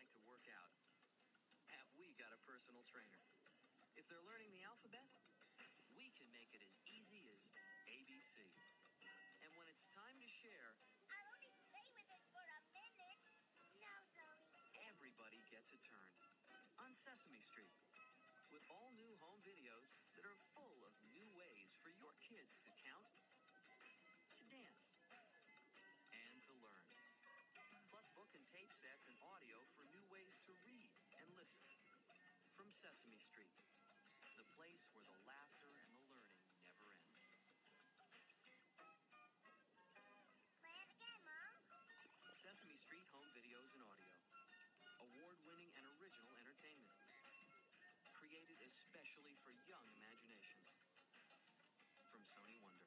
like to work out, have we got a personal trainer? If they're learning the alphabet, we can make it as easy as ABC. And when it's time to share, I'll only play with it for a minute. No, Zoe. Everybody gets a turn on Sesame Street, with all new home videos that are full of new ways for your kids to count, to dance, and to learn. Plus book and tape sets and audio for new ways to read and listen. From Sesame Street, the place where the laughter and the learning never end. Play it again, Mom. Sesame Street home videos and audio. Award-winning and original entertainment. Created especially for young imaginations. From Sony Wonder.